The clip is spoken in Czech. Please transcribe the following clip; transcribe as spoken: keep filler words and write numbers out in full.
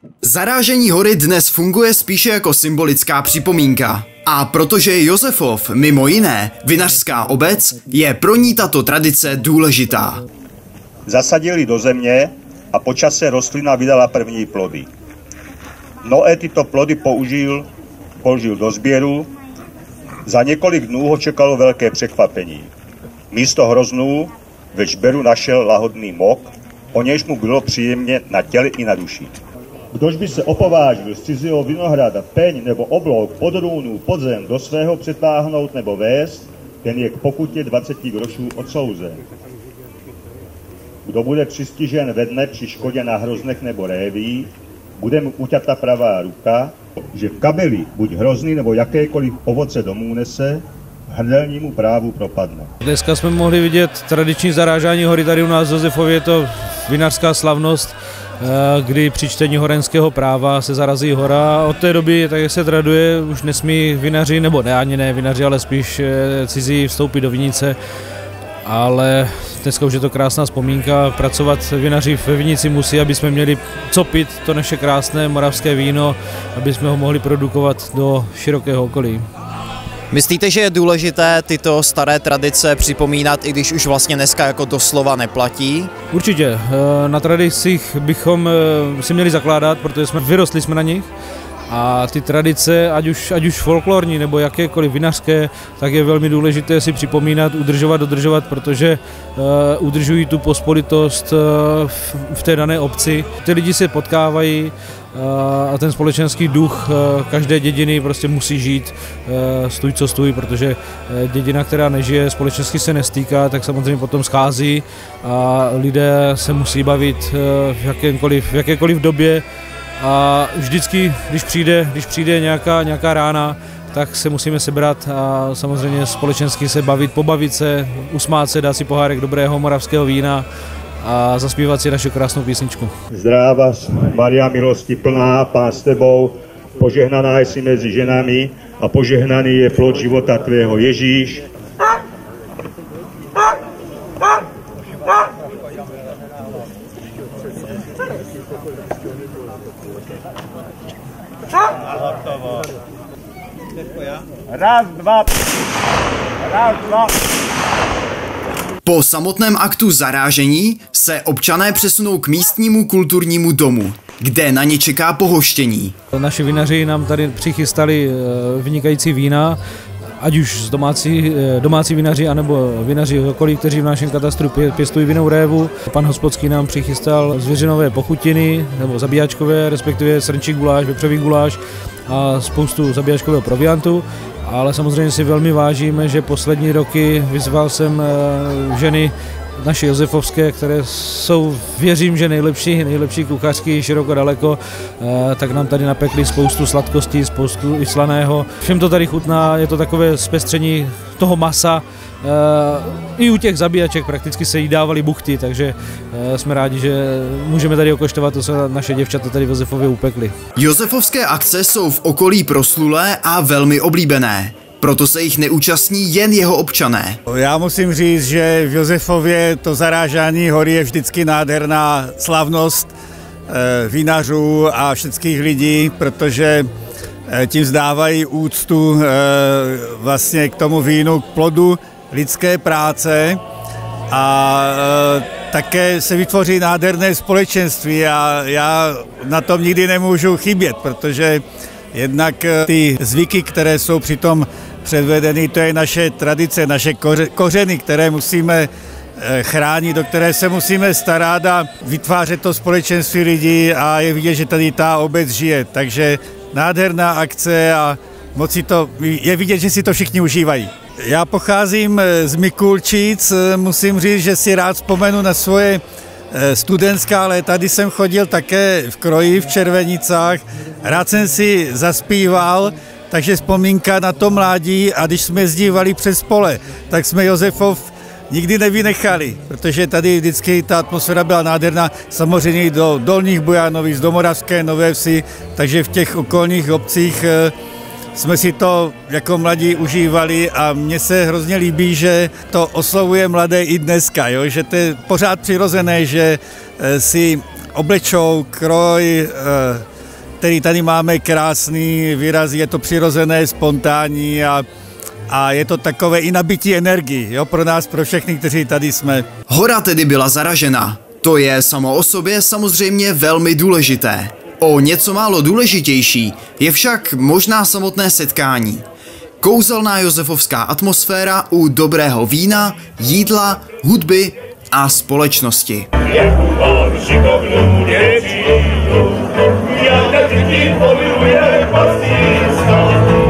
Zarážení hory dnes funguje spíše jako symbolická připomínka. A protože je Josefov mimo jiné vinařská obec, je pro ní tato tradice důležitá. Zasadili do země a po čase rostlina vydala první plody. Noé tyto plody použil, položil do sběru. Za několik dnů ho čekalo velké překvapení. Místo hroznů ve žberu našel lahodný mok, o nějž mu bylo příjemně na těle i na duši. Kdož by se opovážil z cizího vinohrada peň nebo oblouk pod růnu pod zem do svého přetáhnout nebo vést, ten je k pokutě dvacet grošů odsouzen. Kdo bude přistižen ve dne při škodě na hroznech nebo réví, bude mu uťata pravá ruka, že v kabeli buď hrozný nebo jakékoliv ovoce domů nese, hrdelnímu právu propadne. Dneska jsme mohli vidět tradiční zarážání hory tady u nás v Josefově, je to vinařská slavnost, kdy při čtení horenského práva se zarazí hora. Od té doby, tak jak se traduje, už nesmí vinaři, nebo ne ani ne vinaři, ale spíš cizí vstoupit do vinice. Ale dneska už je to krásná vzpomínka, pracovat vinaři ve vinici musí, aby jsme měli co pít, to naše krásné moravské víno, aby jsme ho mohli produkovat do širokého okolí. Myslíte, že je důležité tyto staré tradice připomínat, i když už vlastně dneska jako doslova neplatí? Určitě. Na tradicích bychom si měli zakládat, protože jsme vyrostli jsme na nich. A ty tradice, ať už, ať už folklorní nebo jakékoliv vinařské, tak je velmi důležité si připomínat, udržovat, dodržovat, protože uh, udržují tu pospolitost uh, v, v té dané obci. Ty lidi se potkávají uh, a ten společenský duch uh, každé dědiny prostě musí žít uh, stůj co stůj, protože uh, dědina, která nežije, společensky se nestýká, tak samozřejmě potom schází a lidé se musí bavit uh, v jakékoliv, v jakékoliv době. A vždycky, když přijde, když přijde nějaká, nějaká rána, tak se musíme sebrat a samozřejmě společensky se bavit, pobavit se, usmát se, dát si pohárek dobrého moravského vína a zaspívat si naši krásnou písničku. Zdráva, Maria milosti plná, Pán s tebou, požehnaná jsi mezi ženami a požehnaný je plod života tvého Ježíš. Raz, dva, raz, dva. Po samotném aktu zarážení se občané přesunou k místnímu kulturnímu domu, kde na ně čeká pohoštění. Naši vinaři nám tady přichystali vynikající vína, ať už z domácí, domácí vinaři, anebo vinaři z okolí, kteří v našem katastru pě, pěstují vinnou révu. Pan Hospodský nám přichystal zvěřinové pochutiny, nebo zabíjačkové, respektive srnčí guláš, vepřový guláš a spoustu zabíjačkového proviantu. Ale samozřejmě si velmi vážíme, že poslední roky vyzval jsem ženy naše josefovské, které jsou, věřím, že nejlepší, nejlepší kuchařky široko daleko, tak nám tady napekli spoustu sladkostí, spoustu i slaného. Všem to tady chutná, je to takové zpestření toho masa. I u těch zabíjaček prakticky se jí dávaly buchty, takže jsme rádi, že můžeme tady okoštovat to, co naše děvčata tady v Josefově upekly. Josefovské akce jsou v okolí proslulé a velmi oblíbené. Proto se jich neúčastní jen jeho občané. Já musím říct, že v Josefově to zarážání hory je vždycky nádherná slavnost e, vinařů a všech lidí, protože e, tím zdávají úctu e, vlastně k tomu vínu, k plodu lidské práce a e, také se vytvoří nádherné společenství a já na tom nikdy nemůžu chybět, protože jednak ty zvyky, které jsou přitom předvedeny, to je naše tradice, naše kořeny, které musíme chránit, do které se musíme starat a vytvářet to společenství lidí a je vidět, že tady ta obec žije. Takže nádherná akce a moc si to, je vidět, že si to všichni užívají. Já pocházím z Mikulčic, musím říct, že si rád vzpomenu na svoje studentská léta, kdy jsem chodil také v kroji v Červenicách, rád jsem si zaspíval, takže vzpomínka na to mládí a když jsme zdívali přes pole, tak jsme Josefov nikdy nevynechali, protože tady vždycky ta atmosféra byla nádherná, samozřejmě do Dolních Bojanovic, do Moravské Nové Vsi, takže v těch okolních obcích jsme si to jako mladí užívali a mně se hrozně líbí, že to oslovuje mladé i dneska, jo? Že to je pořád přirozené, že si oblečou kroj, který tady máme, krásný výraz, je to přirozené, spontánní a, a je to takové i nabití energii, jo, pro nás, pro všechny, kteří tady jsme. Hora tedy byla zaražena. To je samo o sobě samozřejmě velmi důležité. O něco málo důležitější je však možná samotné setkání. Kouzelná josefovská atmosféra u dobrého vína, jídla, hudby a společnosti. Jak